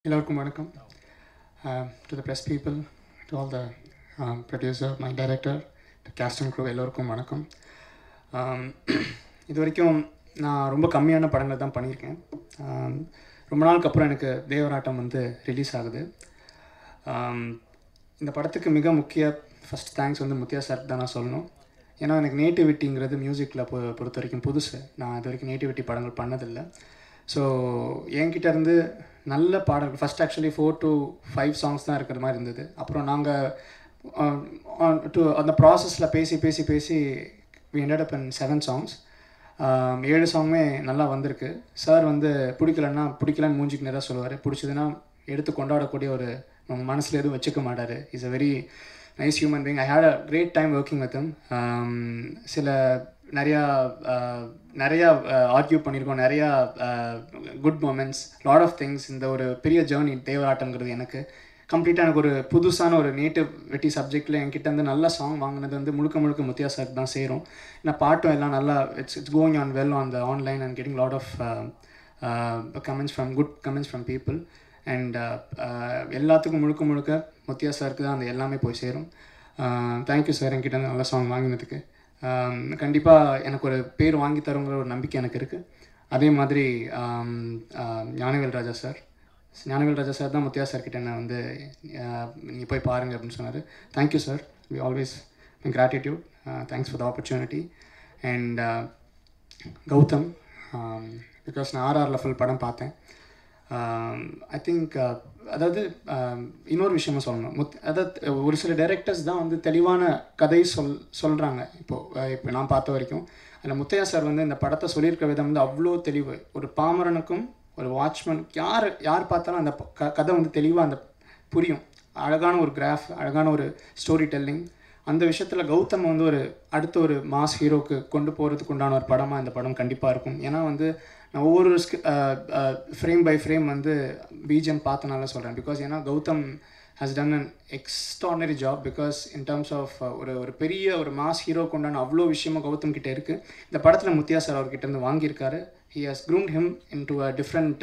எல்லோருக்கும் வணக்கம். To the press people, to all the producer, my director, the cast and crew, எல்லோருக்கும் வணக்கம். இது வரைக்கும் நான் ரொம்ப கம்மியான படங்கள் தான் பண்ணியிருக்கேன். ரொம்ப நாளுக்கு அப்புறம் எனக்கு தேவராட்டம் வந்து ரிலீஸ் ஆகுது. இந்த படத்துக்கு மிக முக்கிய ஃபஸ்ட் தேங்க்ஸ் வந்து முத்தியா சார் தான் நான் சொல்லணும். ஏன்னா எனக்கு நேட்டிவிட்டிங்கிறது மியூசிக்கில் பொறுத்த வரைக்கும் புதுசு. நான் இது வரைக்கும் நேட்டிவிட்டி படங்கள் பண்ணதில்லை. ஸோ என்கிட்ட இருந்து நல்ல பாடல்கள் ஃபஸ்ட் ஆக்சுவலி 4 to 5 சாங்ஸ் தான் இருக்கிற மாதிரி இருந்தது. அப்புறம் நாங்கள் அந்த ப்ராசஸில் பேசி we ended up in 7 songs. 7 சாங்குமே நல்லா வந்திருக்கு. சார் வந்து பிடிக்கலன்னு மூஞ்சிக்கு நேராக சொல்லுவார். பிடிச்சதுன்னா எடுத்து கொண்டாடக்கூடிய ஒரு நம்ம மனசில் எதுவும் வச்சுக்க மாட்டார். Is a very nice human being. I had a great time working with him. நிறையா ஆர்கியூ பண்ணியிருக்கோம், நிறையா good moments, lot of things. இந்த ஒரு பெரிய ஜேர்னி தேவராட்டங்கிறது எனக்கு கம்ப்ளீட்டாக எனக்கு ஒரு புதுசான ஒரு நேட்டிவிட்டி சப்ஜெக்டில் என்கிட்ட வந்து நல்ல சாங் வாங்கினது வந்து முழுக்க முத்தியா சார் தான் சேரும். ஏன்னா பாட்டும் எல்லாம் நல்லா it's going on well on the online and getting lot of good comments from people. And எல்லாத்துக்கும் முழுக்க முத்தியா சாருக்கு தான் அந்த எல்லாமே போய் சேரும். தேங்க்யூ சார் என்கிட்ட வந்து நல்ல சாங் வாங்கினதுக்கு. கண்டிப்பாக எனக்கு ஒரு பேர் வாங்கி தருங்கிற ஒரு நம்பிக்கை எனக்கு இருக்குது. அதே மாதிரி ஞானவேல் ராஜா சார் தான் முத்தியா சார்கிட்ட என்ன வந்து நீங்கள் போய் பாருங்கள் அப்படின்னு சொன்னார். Thank you sir, we always gratitude. Thanks for the opportunity. And Gautham, because நான் ஆர்ஆரில் ஃபுல் படம் பார்த்தேன். ஐ திங்க் அதாவது இன்னொரு விஷயமா சொல்லணும். அதாவது ஒரு சில டைரக்டர்ஸ் தான் வந்து தெளிவான கதை சொல்கிறாங்க. இப்போ நான் பார்த்த வரைக்கும் அதில் முத்தையா சார் வந்து இந்த படத்தை சொல்லியிருக்க விதம் வந்து அவ்வளோ தெளிவு. ஒரு பாமரனுக்கும் ஒரு வாட்ச்மேன் யார் பார்த்தாலும் அந்த கதை வந்து தெளிவாக அந்த புரியும். அழகான ஒரு கிராஃப், அழகான ஒரு ஸ்டோரி டெல்லிங். அந்த விஷயத்தில் கௌதம் வந்து அடுத்த ஒரு மாஸ் ஹீரோக்கு கொண்டு போகிறதுக்கு உண்டான ஒரு படமாக இந்த படம் கண்டிப்பாக இருக்கும். ஏன்னா வந்து நான் ஒவ்வொரு ஃப்ரேம் பை ஃப்ரேம் வந்து பிஜிஎம் பார்த்தனால சொல்கிறேன். பிகாஸ் ஏன்னா Gautham has done an extraordinary job. Because in terms of ஒரு பெரிய ஒரு மாஸ் ஹீரோக்கு உண்டான அவ்வளோ விஷயமும் கௌதம் கிட்டே இருக்குது. இந்த படத்தில் முத்தியா சார் அவர்கிட்டருந்து வாங்கியிருக்காரு. He has groomed him into a different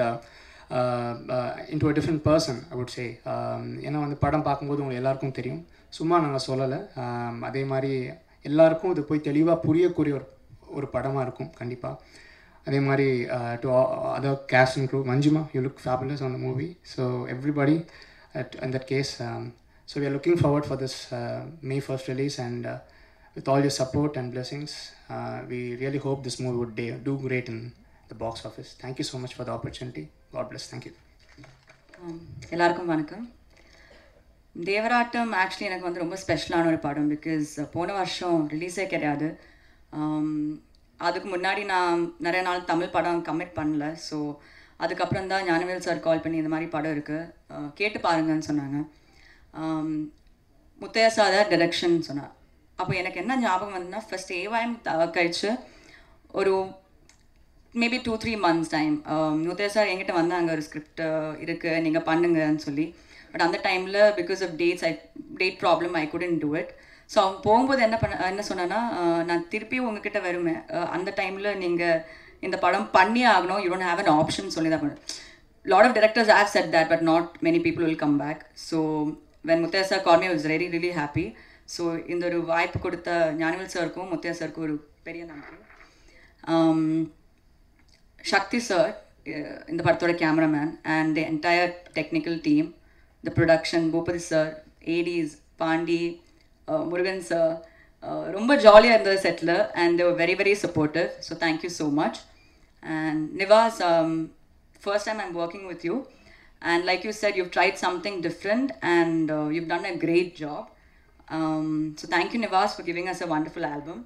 person, I would say. ஏன்னா வந்து படம் பார்க்கும்போது உங்களுக்கு எல்லாருக்கும் தெரியும், சும்மா நாங்கள் சொல்லலை. அதே மாதிரி எல்லாருக்கும் இது போய் தெளிவாக புரியக்கூடிய ஒரு படமாக இருக்கும் கண்டிப்பாக. அதே மாதிரி to other cast and crew, Manjima, you look fabulous on the movie. So everybody in that case, so we are looking forward for this May 1st release, and with all your support and blessings, we really hope this movie would do great in the box office. Thank you so much for the opportunity. God bless. Thank you. எல்லாருக்கும் வணக்கம். Devarattam actually எனக்கு வந்து ரொம்ப ஸ்பெஷலான ஒரு படம். Because போன வருஷம் ரிலீஸே கிடையாது. அதுக்கு முன்னாடி நான் நிறைய நாள் தமிழ் படம் கமிட் பண்ணல. ஸோ அதுக்கப்புறம் தான் ஞானவேல் சார் கால் பண்ணி இந்த மாதிரி படம் இருக்குது, கேட்டு பாருங்கன்னு சொன்னாங்க. முத்தையா சார் டைரக்ஷன் சொன்னார். அப்போ எனக்கு என்ன ஞாபகம் வந்ததுன்னா, ஃபஸ்ட் ஏவாயம் கழிச்சு ஒரு maybe 2-3 months time Muthaiya sir என்கிட்ட வந்தாங்க, ஒரு ஸ்கிரிப்ட் இருக்குது நீங்கள் பண்ணுங்கன்னு சொல்லி. பட் அந்த டைமில் because of date problem I couldn't do it. So அவங்க போகும்போது என்ன சொன்னேன்னா, நான் திருப்பி உங்ககிட்ட வருவேன், அந்த டைமில் நீங்கள் இந்த படம் பண்ணி ஆகணும், you don't have an option சொல்லி தான் பண்ணேன். Lot of directors have said that, but not many people will come back. So when Muthaiya sir called me, I was really happy. So இந்த ஒரு வாய்ப்பு கொடுத்த ஞானவேல் சாருக்கும் முத்தையா சாருக்கும் ஒரு பெரிய நன்றி. Shakti sir, இந்த படத்தோட cameraman, and the entire technical team, the production, Bhupati sir, ADs, Pandi, Murugan sir, ரொம்ப ஜாலியாக இருந்தது செட்டில், and they were very supportive. So thank you so much. And Nivas, first time I'm working with you, and like you said, you've tried something different, and you've done a great job. So thank you Nivas for giving us a wonderful album.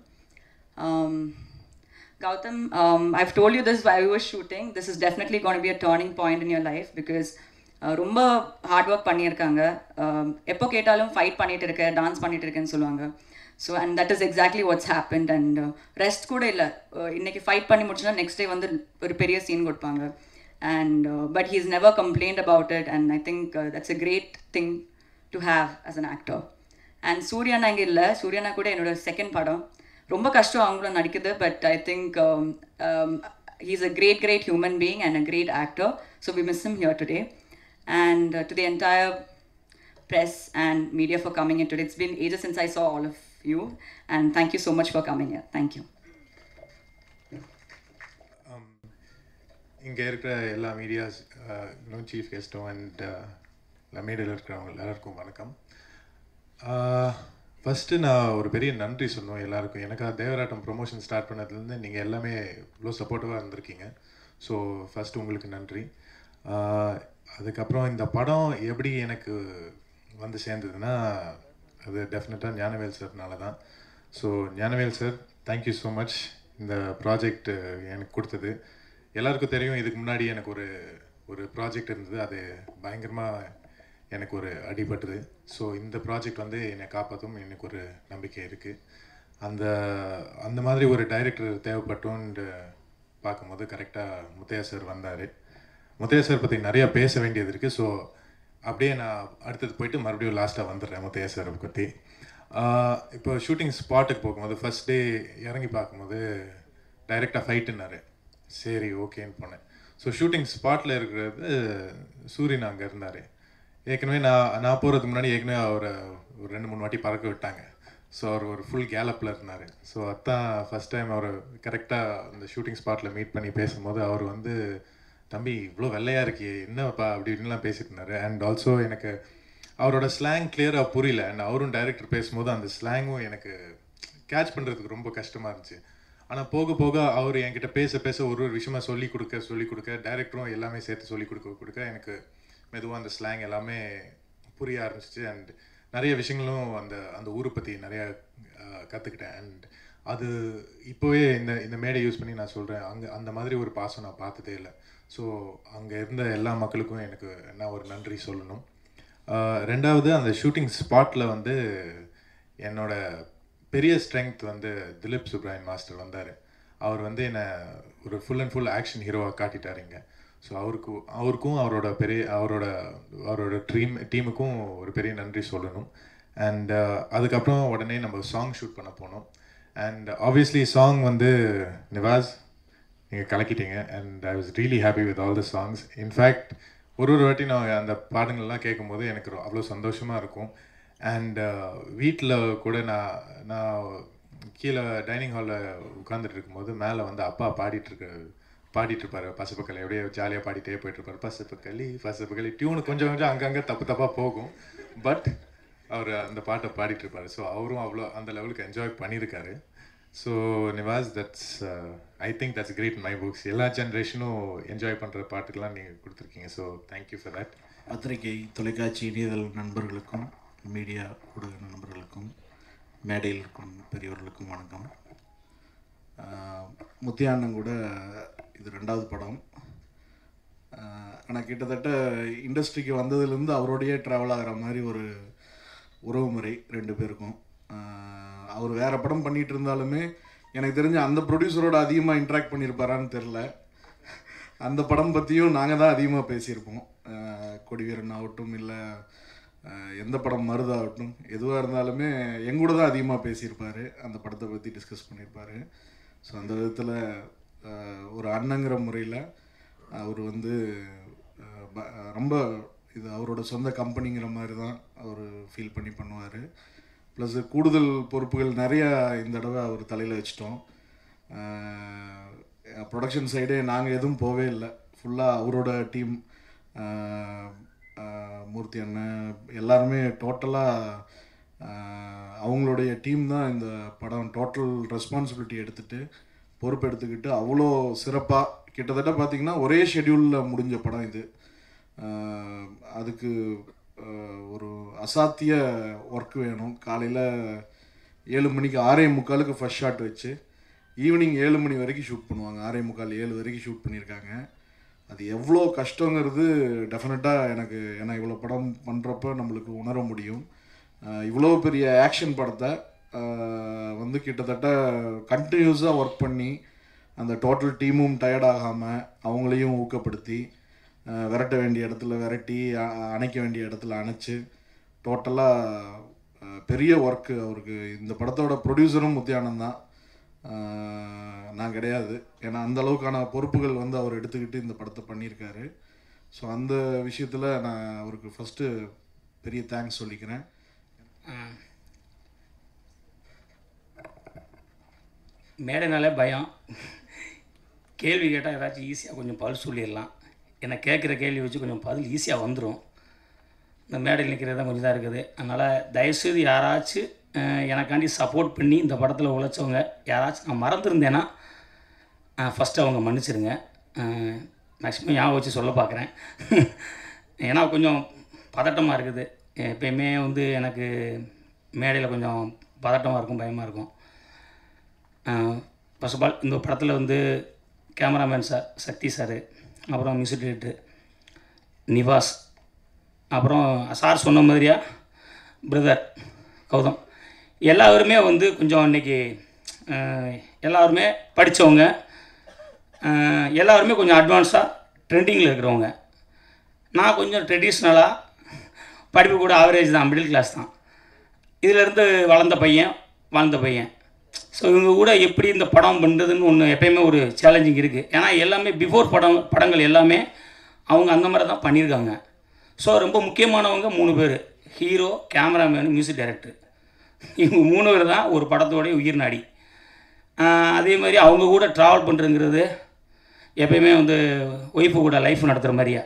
Gautam, I've told you this while we were shooting. This is definitely going to be a turning point in your life, because ரொம்ப hard work பண்ணியிருக்காங்க. எப்போ கேட்டாலும் fight பண்ணிகிட்டு இருக்கேன், dance பண்ணிகிட்டு இருக்கேன்னு சொல்லுவாங்க. So and that is exactly what's happened. And rest கூட இல்லை. இன்றைக்கி ஃபைட் பண்ணி முடிச்சுன்னா நெக்ஸ்ட் டே வந்து ஒரு பெரிய சீன் கொடுப்பாங்க. And but he is never complained about it, and I think that's a great thing to have as an actor. And சூர்யானா இங்கே இல்லை. சூர்யானா கூட என்னோட செகண்ட் படம். ரொம்ப கஷ்டம் அவங்களும் நடிக்குது. But I think he is a great human being and a great actor. So we miss him here today. And to the entire press and media for coming in today. It's been ages since I saw all of you, and thank you so much for coming here. Thank you. இங்கே இருக்கிற எல்லா medias chief கெஸ்ட்டும் and மீடியாவில் இருக்கிறவங்க எல்லாருக்கும் வணக்கம். First நான் ஒரு பெரிய நன்றி சொன்னோம் எல்லாருக்கும். எனக்கு தேவராட்டம் ப்ரொமோஷன் ஸ்டார்ட் பண்ணதுலேருந்து நீங்கள் எல்லாமே இவ்வளோ சப்போர்ட்டிவாக இருந்திருக்கீங்க. ஸோ ஃபஸ்ட்டு உங்களுக்கு நன்றி. அதுக்கப்புறம் இந்த படம் எப்படி எனக்கு வந்து சேர்ந்ததுன்னா அது டெஃபினட்டாக ஞானவேல் சார்னால தான். So Gnanavel sir, thank you so much இந்த ப்ராஜெக்ட் எனக்கு கொடுத்தது. எல்லாருக்கும் தெரியும், இதுக்கு முன்னாடி எனக்கு ஒரு ப்ராஜெக்ட் இருந்தது, அது பயங்கரமாக எனக்கு ஒரு அடிபட்டுது. ஸோ இந்த ப்ராஜெக்ட் வந்து என்னை காப்பாற்றும் எனக்கு ஒரு நம்பிக்கை இருக்குது. அந்த மாதிரி ஒரு டைரக்டர் தேவைப்பட்டோன்னு பார்க்கும்போது கரெக்டாக முத்தையா சார் வந்தார். முத்தையா சார் பற்றி நிறையா பேச வேண்டியது இருக்குது. ஸோ அப்படியே நான் அடுத்தது போயிட்டு மறுபடியும் லாஸ்ட்டாக வந்துடுறேன் முத்தையா சாரை பற்றி. இப்போ ஷூட்டிங் ஸ்பாட்டுக்கு போகும்போது ஃபஸ்ட் டே இறங்கி பார்க்கும்போது டைரெக்டாக ஃபைட்டுன்னாரு. சரி ஓகேன்னு போனேன். ஸோ ஷூட்டிங் ஸ்பாட்டில் இருக்கிறது சூரியன் அங்கே இருந்தார். ஏற்கனவே நான் போகிறதுக்கு முன்னாடி ஏற்கனவே அவரை ஒரு 2-3 வாட்டி பறக்க விட்டாங்க. ஸோ அவர் ஒரு ஃபுல் கேலப்பில் இருந்தார். ஸோ அதுதான் ஃபஸ்ட் டைம் அவர் கரெக்டாக அந்த ஷூட்டிங் ஸ்பாட்டில் மீட் பண்ணி பேசும்போது அவர் வந்து, தம்பி இவ்வளோ வெள்ளையாக இருக்கே என்னப்பா அப்படி இப்படின்லாம் பேசிட்டு இருந்தார். அண்ட் ஆல்சோ எனக்கு அவரோட ஸ்லாங் கிளியராக புரியல. அண்ட் அவரும் டைரக்டர் பேசும்போது அந்த ஸ்லாங்கும் எனக்கு கேட்ச் பண்ணுறதுக்கு ரொம்ப கஷ்டமாக இருந்துச்சு. ஆனால் போக போக அவர் என்கிட்ட பேச ஒரு விஷயமா சொல்லிக் கொடுக்க டைரக்டரும் எல்லாமே சேர்த்து சொல்லிக் கொடுக்க எனக்கு மெதுவாக அந்த ஸ்லாங் எல்லாமே புரிய ஆரம்பிச்சிச்சு. அண்ட் நிறைய விஷயங்களும் அந்த ஊரை பற்றி நிறையா கற்றுக்கிட்டேன். அண்ட் அது இப்போவே இந்த மேடை யூஸ் பண்ணி நான் சொல்கிறேன், அந்த மாதிரி ஒரு பாசம் நான் பார்த்ததே இல்லை. ஸோ அங்கே இருந்த எல்லா மக்களுக்கும் எனக்கு நான் ஒரு நன்றி சொல்லணும். ரெண்டாவது, அந்த ஷூட்டிங் ஸ்பாட்டில் வந்து என்னோட பெரிய ஸ்ட்ரென்த் வந்து திலீப் சுப்ராயன் மாஸ்டர் வந்தார். அவர் வந்து என்னை ஒரு ஃபுல் அண்ட் ஃபுல் ஆக்ஷன் ஹீரோவாக காட்டிட்டாருங்க. ஸோ அவருக்கும் அவரோட டீமுக்கும் ஒரு பெரிய நன்றி சொல்லணும். அண்ட் அதுக்கப்புறம் உடனே நம்ம சாங் ஷூட் பண்ண போனோம். அண்ட் ஆப்வியஸ்லி சாங் வந்து நிவாஸ் நீங்கள் கலக்கிட்டீங்க. And I was really happy with all the songs. In fact ஒரு வாட்டி நான் அந்த பாடங்கள்லாம் கேட்கும்போது எனக்கு அவ்வளோ சந்தோஷமாக இருக்கும். அண்ட் வீட்டில் கூட நான் கீழே டைனிங் ஹாலில் உட்காந்துட்டு இருக்கும்போது மேலே வந்து அப்பா பாடிட்டுருப்பார் பசப்புக்களி. அப்படியே ஜாலியாக பாடிட்டே போயிட்டுருப்பார். பசப்புக்களி டியூனு கொஞ்சம் அங்கங்கே தப்பாக போகும். பட் அவர் அந்த பாட்டை பாடிட்டுருப்பார். ஸோ அவரும் அவ்வளோ அந்த லெவலுக்கு என்ஜாய் பண்ணியிருக்காரு. So Nivas, I think that's great in my books. எல்லா ஜென்ரேஷனும் என்ஜாய் பண்ணுற பாட்டுக்கெல்லாம் நீங்கள் கொடுத்துருக்கீங்க. So thank you for that. பத்திரிகை, தொலைக்காட்சி, இணையதள நண்பர்களுக்கும், மீடியா ஊடக நண்பர்களுக்கும், மேடையில் இருக்கும் பெரியவர்களுக்கும் வணக்கம். முத்தியாண்ணன் கூட இது 2வது படம். ஆனால் கிட்டத்தட்ட இண்டஸ்ட்ரிக்கு வந்ததுலேருந்து அவரோடையே ட்ராவல் ஆகிற மாதிரி ஒரு உறவு முறை 2 பேருக்கும். அவர் வேறு படம் பண்ணிகிட்டு இருந்தாலுமே எனக்கு தெரிஞ்ச அந்த ப்ரொடியூசரோட அதிகமாக இன்ட்ராக்ட் பண்ணியிருப்பாரான்னு தெரில. அந்த படம் பற்றியும் நாங்கள் தான் அதிகமாக பேசியிருப்போம். கொடிவீரன் ஆகட்டும், இல்லை எந்த படம் மருதாகட்டும், எதுவாக இருந்தாலுமே எங்கூட தான் அதிகமாக பேசியிருப்பார். அந்த படத்தை பற்றி டிஸ்கஸ் பண்ணியிருப்பார். ஸோ அந்த விதத்தில் ஒரு அண்ணங்கிற முறையில் அவர் வந்து ரொம்ப இது அவரோட சொந்த கம்பெனிங்கிற மாதிரி தான் அவர் ஃபீல் பண்ணி பண்ணுவார். ப்ளஸ் கூடுதல் பொறுப்புகள் நிறையா இந்த தடவை அவர் தலையில் வச்சிட்டோம். ப்ரொடக்ஷன் சைடே நாங்கள் எதுவும் போவே இல்லை. ஃபுல்லாக அவரோட டீம், மூர்த்தி அண்ணன் எல்லாருமே டோட்டலாக அவங்களுடைய டீம் தான் இந்த படம் டோட்டல் ரெஸ்பான்சிபிலிட்டி எடுத்துகிட்டு பொறுப்பு எடுத்துக்கிட்டு அவ்வளோ சிறப்பாக, கிட்டத்தட்ட பார்த்திங்கன்னா ஒரே ஷெட்யூலில் முடிஞ்ச படம் இது. அதுக்கு ஒரு அசாத்திய ஒர்க் வேணும். காலையில் 7 மணிக்கு 6:45 ஃபர்ஸ்ட் ஷாட் வச்சு ஈவினிங் 7 மணி வரைக்கும் ஷூட் பண்ணுவாங்க. 6:45 7 வரைக்கும் ஷூட் பண்ணியிருக்காங்க. அது எவ்வளோ கஷ்டங்கிறது டெஃபினட்டாக எனக்கு, ஏன்னா இவ்வளோ படம் பண்ணுறப்ப நம்மளுக்கு உணர முடியும். இவ்வளோ பெரிய ஆக்ஷன் படத்தை வந்து கிட்டத்தட்ட கண்டினியூஸாக ஒர்க் பண்ணி அந்த டோட்டல் டீமும் டயர்டாகாமல் அவங்களையும் ஊக்கப்படுத்தி விரட்ட வேண்டிய இடத்துல விரட்டி, அணைக்க வேண்டிய இடத்துல அணைச்சி, டோட்டலாக பெரிய ஒர்க்கு அவருக்கு. இந்த படத்தோட ப்ரொடியூசரும் முத்தியானந்த் தான், நான் கிடையாது. ஏன்னா அந்த அளவுக்கான பொறுப்புகள் வந்து அவர் எடுத்துக்கிட்டு இந்த படத்தை பண்ணியிருக்காரு. ஸோ அந்த விஷயத்தில் நான் அவருக்கு ஃபஸ்ட்டு பெரிய தேங்க்ஸ் சொல்லிக்கிறேன். மேடைனாலே பயம், கேள்வி கேட்டால் ஏதாச்சும் ஈஸியாக கொஞ்சம் பதில் சொல்லிடலாம். என்னை கேட்குற கேள்வி வச்சு கொஞ்சம் பதில் ஈஸியாக வந்துடும். இந்த மேடையில் நிற்கிறது தான் கொஞ்சம் தான் இருக்குது. அதனால் தயவுசெய்து யாராச்சும் எனக்காண்டி சப்போர்ட் பண்ணி இந்த படத்தில் உழைச்சவங்க யாராச்சும் நான் மறந்துருந்தேன்னா ஃபஸ்ட்டு அவங்க மன்னிச்சிருங்க. மேக்ஸிமம் ஞாபகம் வச்சு சொல்ல பார்க்குறேன். ஏன்னா கொஞ்சம் பதட்டமாக இருக்குது. எப்பயுமே வந்து எனக்கு மேடையில் கொஞ்சம் பதட்டமாக இருக்கும், பயமாக இருக்கும். ஃபர்ஸ்ட் ஆஃப் ஆல் இந்த படத்தில் வந்து கேமராமேன் சார் சக்தி சார், அப்புறம் மியூசிக் டைரக்டர் நிவாஸ், அப்புறம் சார் சொன்ன மாதிரியா பிரதர் கௌதம், எல்லாருமே வந்து கொஞ்சம் இன்றைக்கி எல்லாருமே படித்தவங்க, எல்லாருமே கொஞ்சம் அட்வான்ஸாக ட்ரெண்டிங்கில் இருக்கிறவங்க. நான் கொஞ்சம் ட்ரெடிஷ்னலாக படிப்பு கூட ஆவரேஜ் தான், மிடில் கிளாஸ் தான். இதிலேருந்து வாழ்ந்த பையன். ஸோ இவங்க கூட எப்படி இந்த படம் பண்ணுறதுன்னு ஒன்று எப்பயுமே ஒரு சேலஞ்சிங் இருக்குது. ஏன்னா எல்லாமே பிஃபோர் படங்கள் எல்லாமே அவங்க அந்த மாதிரி தான் பண்ணியிருக்காங்க. ஸோ ரொம்ப முக்கியமானவங்க 3 பேர், ஹீரோ, கேமராமேனு, மியூசிக் டைரக்டர். இவங்க 3 பேர் தான் ஒரு படத்தோடைய உயிர் நாடி. அதே மாதிரி அவங்க கூட ட்ராவல் பண்ணுறதுங்கிறது எப்பயுமே வந்து ஒய்ஃபு கூட லைஃப் நடத்துகிற மாதிரியா.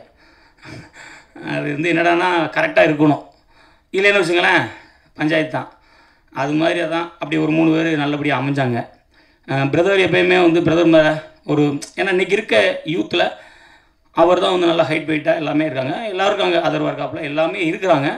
அது வந்து என்னடானா கரெக்டாக இருக்கணும், இல்லைன்னு வச்சுங்களேன் பஞ்சாயத்து தான். அது மாதிரி தான் அப்படி ஒரு 3 பேர் நல்லபடியாக அமைஞ்சாங்க. பிரதர் எப்பயுமே வந்து பிரதர் மேலே ஒரு, ஏன்னா இன்றைக்கி இருக்க யூத்தில் அவர் தான் வந்து நல்லா ஹைட் வெயிட்டாக எல்லாமே இருக்காங்க. எல்லோருக்கும் அங்கே அதர் ஒர்க்காப்பில் எல்லாமே இருக்கிறாங்க.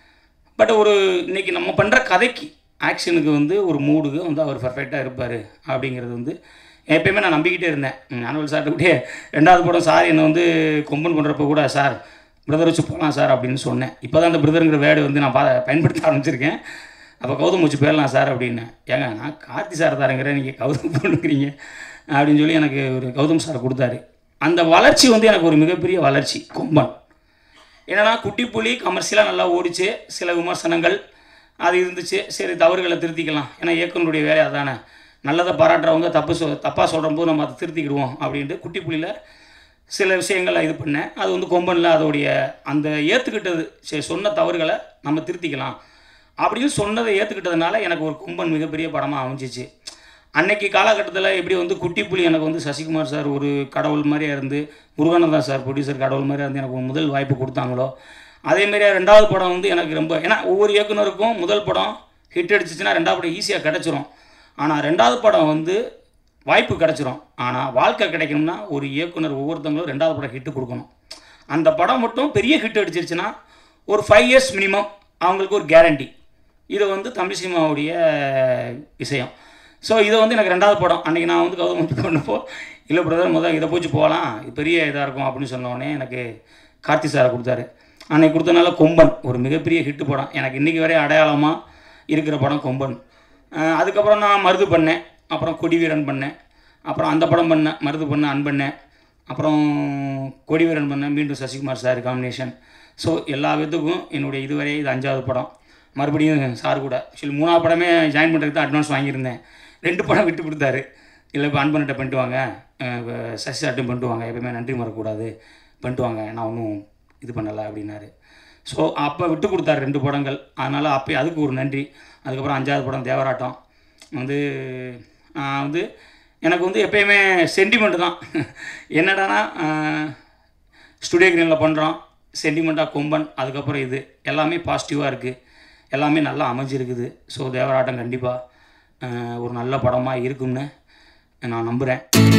பட் ஒரு இன்றைக்கி நம்ம பண்ணுற கதைக்கு ஆக்ஷனுக்கு வந்து ஒரு மூடுக்கு வந்து அவர் பர்ஃபெக்டாக இருப்பார் அப்படிங்கிறது வந்து எப்பயுமே நான் நம்பிக்கிட்டே இருந்தேன். ஆனுவல் சார்கிட்டே 2வது படம் சார் என்னை வந்து கொம்பன் பண்ணுறப்ப கூட சார் பிரதர் வச்சு போகலாம் சார் அப்படின்னு சொன்னேன். இப்போ தான் அந்த பிரதருங்கிற வேர்டு வந்து நான் பயன்படுத்த ஆரம்பிச்சிருக்கேன். அப்போ கௌதம் வச்சு போயிடலாம் சார் அப்படின்னு. ஏங்க நான் கார்த்தி சார் தாருங்கிறேன், நீங்கள் கௌதம் பண்ணுறீங்க அப்படின்னு சொல்லி எனக்கு ஒரு கௌதம் சார் கொடுத்தாரு. அந்த வளர்ச்சி வந்து எனக்கு ஒரு மிகப்பெரிய வளர்ச்சி கொம்பன். ஏன்னா குட்டிப்புலி கமர்ஷியலாக நல்லா ஓடிச்சு, சில விமர்சனங்கள் அது இருந்துச்சு. சரி தவறுகளை திருத்திக்கலாம், ஏன்னா இயக்குனருடைய வேலை அதானே. நல்லதை பாராட்டுறவங்க தப்பாக சொல்கிறப்போ நம்ம அதை திருத்திக்கிடுவோம் அப்படின்ட்டு குட்டிப்புலியில் சில விஷயங்களை இது பண்ணேன். அது வந்து கொம்பனில் அதோடைய அந்த ஏற்றுக்கிட்டது, சரி சொன்ன தவறுகளை நம்ம திருத்திக்கலாம் அப்படின்னு சொன்னதை ஏற்றுக்கிட்டதுனால எனக்கு ஒரு கொம்பன் மிகப்பெரிய படமாக அமைஞ்சிச்சு. அன்னைக்கு காலகட்டத்தில் எப்படி வந்து குட்டிப்புலி எனக்கு வந்து சசிகுமார் சார் ஒரு கடவுள் மாதிரியாக இருந்து, முருகானந்தா சார் ப்ரொடியூசர் கடவுள் மாதிரியாக இருந்து எனக்கு ஒரு முதல் வாய்ப்பு கொடுத்தாங்களோ, அதேமாரியே 2வது படம் வந்து எனக்கு ரொம்ப, ஏன்னா ஒவ்வொரு இயக்குனருக்கும் முதல் படம் ஹிட் அடிச்சிச்சுன்னா 2வது படம் ஈஸியாக கிடச்சிரும். ஆனால் 2வது படம் வந்து வாய்ப்பு கிடச்சிரும். ஆனால் வாழ்க்கை கிடைக்கணும்னா ஒரு இயக்குனர் ஒவ்வொருத்தவங்களும் 2வது படம் ஹிட்டு கொடுக்கணும். அந்த படம் மட்டும் பெரிய ஹிட் அடிச்சிருச்சுன்னா ஒரு 5 இயர்ஸ் மினிமம் அவங்களுக்கு ஒரு கேரண்டி. இது வந்து தமிழ் சினிமாவுடைய விஷயம். ஸோ இதை வந்து எனக்கு 2வது படம் அன்றைக்கி நான் வந்து கௌதம் வந்து பண்ணப்போ, இல்லை பிரதர் இதை போச்சு போகலாம், இது பெரிய இதாக இருக்கும் அப்படின்னு சொன்னோடனே எனக்கு கார்த்தி சாரை கொடுத்தாரு. அன்றைக்கி கொடுத்தனால கொம்பன் ஒரு மிகப்பெரிய ஹிட்டு படம், எனக்கு இன்றைக்கி வரை அடையாளமாக இருக்கிற படம் கொம்பன். அதுக்கப்புறம் நான் மருது பண்ணேன், அப்புறம் கொடிவீரன் பண்ணேன், அப்புறம் அந்த படம் பண்ணேன், மருது பண்ணேன், அன்பண்ணேன், அப்புறம் கொடிவீரன் பண்ணேன், மீண்டும் சசிகுமார் சார் காம்பினேஷன். ஸோ எல்லா விதத்துக்கும் என்னுடைய இதுவரை இது 5வது படம். மறுபடியும் சார் கூட ஆக்சுவலி 3வது படமே ஜாயின் பண்ணுறதுக்கு தான் அட்வான்ஸ் வாங்கியிருந்தேன். 2 படம் விட்டு கொடுத்தாரு. இல்லை இப்போ அன்பன்கிட்ட பண்ணிட்டு வாங்க, சசி சார்ட்டும் பண்ணிட்டு வாங்க, எப்பவுமே நன்றி மறக்கக்கூடாது, பண்ணிட்டு வாங்க, நான் ஒன்றும் இது பண்ணலை அப்படின்னாரு. ஸோ அப்போ விட்டு கொடுத்தாரு 2 படங்கள். அதனால் அப்போ அதுக்கு ஒரு நன்றி. அதுக்கப்புறம் 5வது படம் தேவராட்டம் வந்து வந்து எனக்கு வந்து எப்பயுமே சென்டிமெண்ட்டு தான். என்னடானா ஸ்டுடியோ கிரீனில் பண்ணுறோம், சென்டிமெண்ட்டாக கொம்பன், அதுக்கப்புறம் இது எல்லாமே பாசிட்டிவாக இருக்குது, எல்லாமே நல்லா அமைஞ்சிருக்குது. ஸோ தேவராட்டம் கண்டிப்பாக ஒரு நல்ல படமாக இருக்கும்னு நான் நம்புகிறேன்.